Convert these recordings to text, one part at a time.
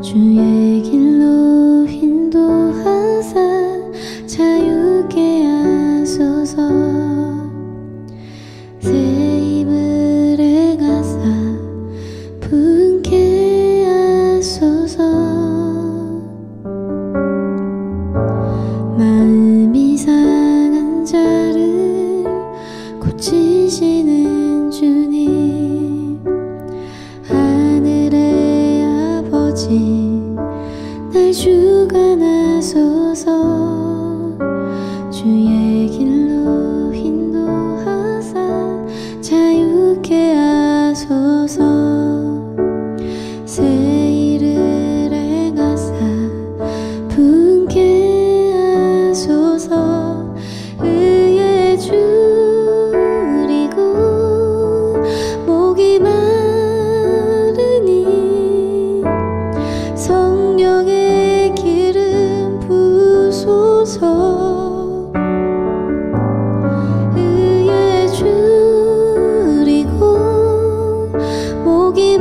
주의 길로 인도하사 자유케 하소서. 새 입을 가사 분케 하소서. 마음이 상한 자를 고치시는 주님, 하늘의 아버지 날 주관하소서. 주의 길로 인도하사 자유케 하소서. 새 일을 행하사 분케 하소서. 의에 줄이고 목이 마르니 성령의 기름 부소서. 의에 줄이고 목이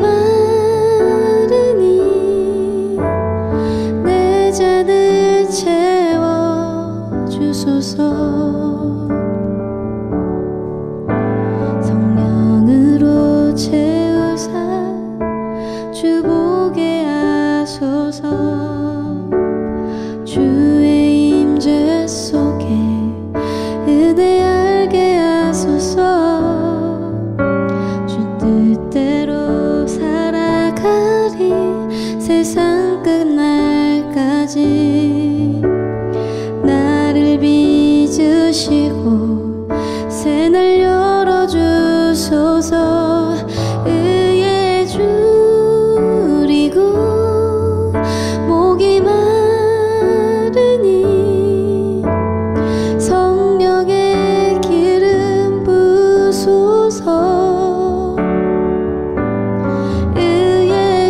마르니 내 잔을 채워주소서. 성령으로 채우사 주보게 하소서. 주의 임재 속에 은혜 알게 하소서. 주 뜻대로 살아가리 세상 끝날까지. 나를 빚으시고 새날 열어주소서. 의에 줄이고 목이 마르니 성령의 기름 부소서. 의에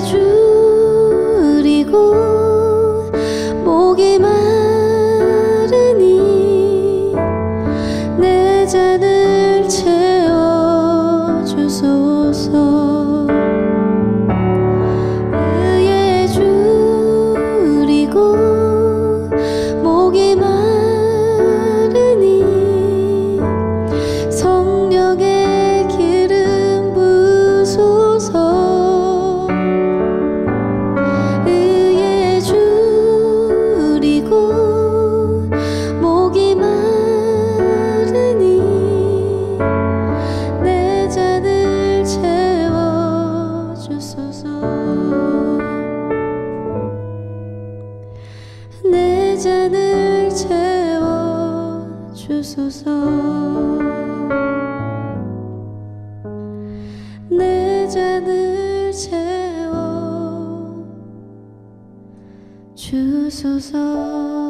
줄이고 목이 마르니 내 잔을 채워주소서. 의에 줄이고 목이 마르니 성령의 기름 부소서. 의에 줄이고 목이 마르니 내 잔을 채워주소서. 내 잔을 채워주소서. 내 잔을 채워주소서.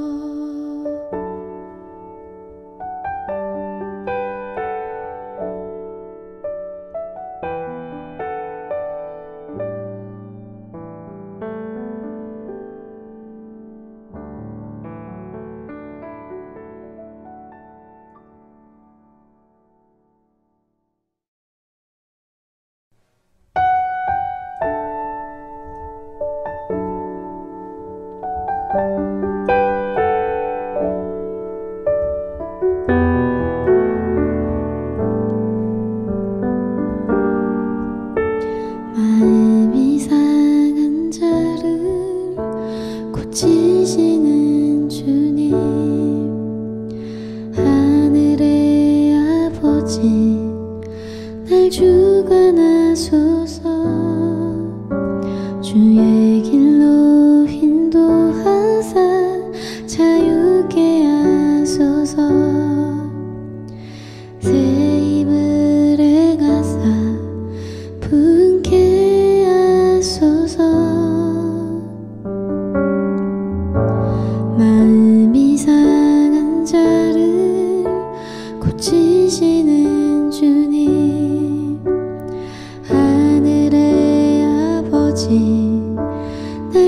마음이 상한 자를 고치시는 주님, 하늘의 아버지 날 주관하소서. 주의 길로 인도하사 자유케 하소서. 새 입을 행하사 분케 하소서. 마음이 상한 자를 고치시는 주님, 하늘의 아버지 날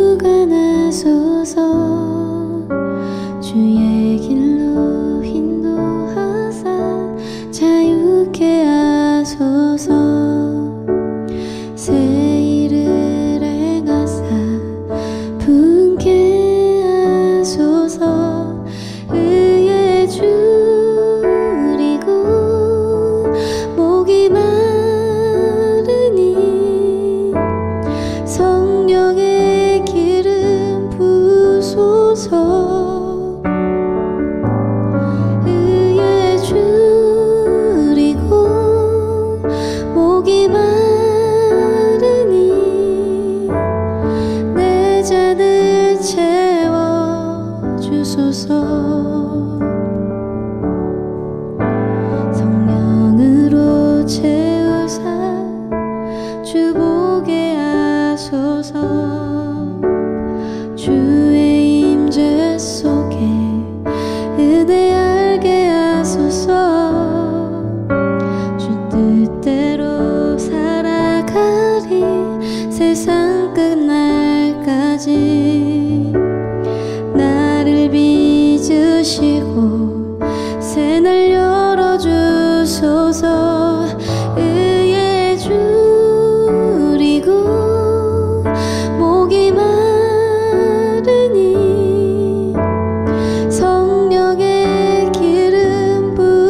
주관하소서. 주의 길로 인도하사 자유케 하소서. 새 일을 행하사 세상 끝날까지 나를 빚으시고 새날 열어주소서. 의에 줄이고 목이 마르니 성령의 기름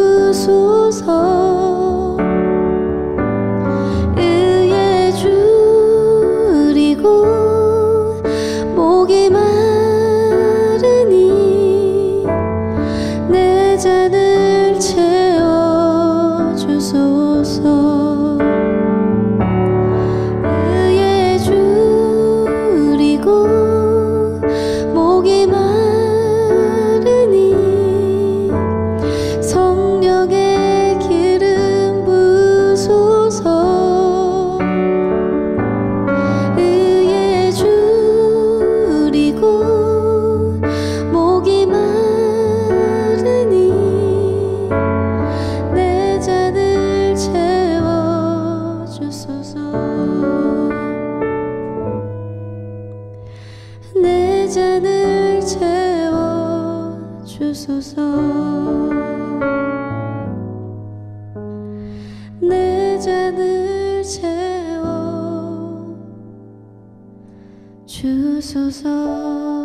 부소서. 의에 줄이고 목이 마르니 내 잔을 채워주소서. 의에 줄이고 목이 마르니 성령의 기름 부소서. 의에 줄이고 목이 마르니 내 잔을 채워주소서. 내 잔을 채워주소서. 내 잔을 채워주소서.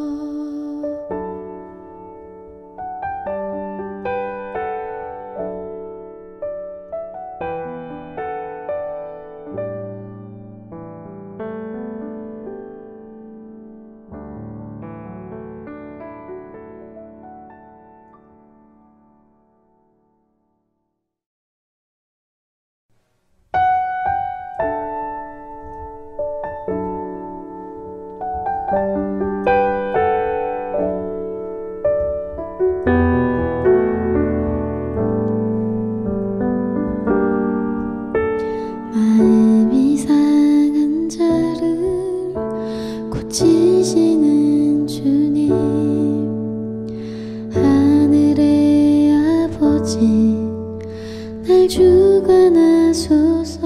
마음이 상한 자를 고치시는 주님, 하늘의 아버지 날 주관하소서.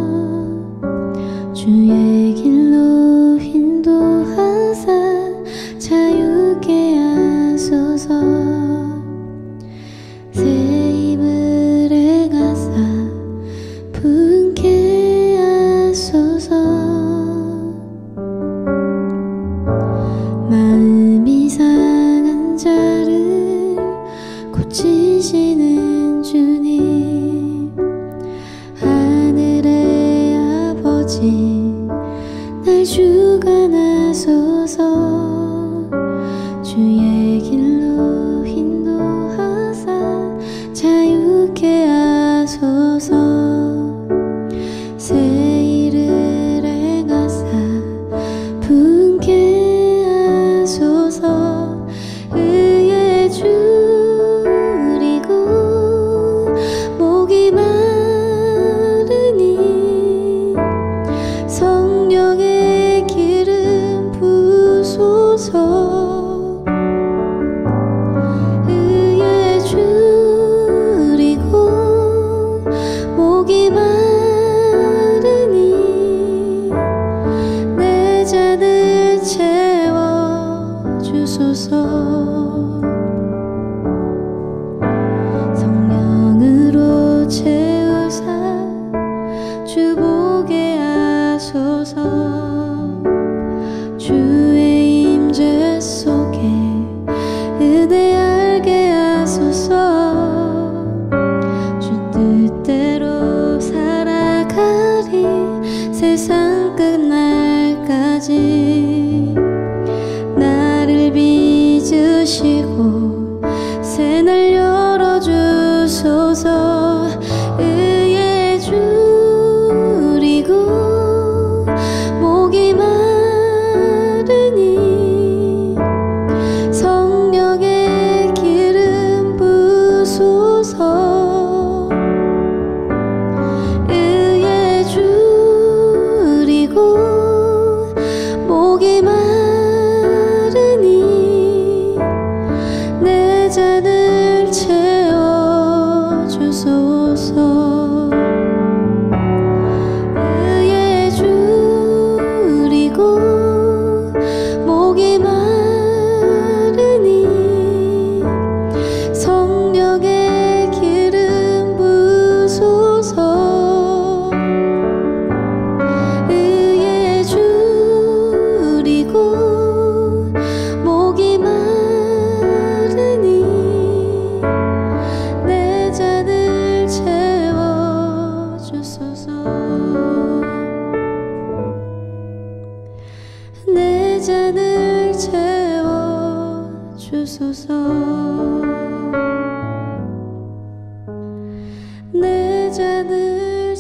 주의 길로 인도하사 자유케 하소서. 새 힘을 행하사 분케 하소서. 마음이 상한 자를 고치시는 주님, 하늘의 아버지 날 주관하소서. 주의 길로 인도하사 자유케 하소서. 새 일을 행하사 분케 하소서. 의에 줄이고 목이 마르니 성령의 기름 부소서. 의에 줄이고 목이 마르니 내 잔을 채워주소서. 성령으로 채우사 주보게 하소서. 주의 임재 속에 은혜 알게 하소서. 주 뜻대로 살아가리 세상 끝날까지 나를 빚으시고 새날 열어주소서. 의에 줄이고 목이 마르니 성령의 기름 부소서. 의에 줄이고 목이 마르니 잔을 채워주소서. 내 잔을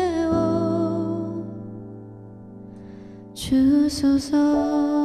채워주소서.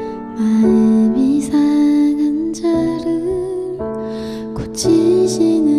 마음이 상한 자를 고치시는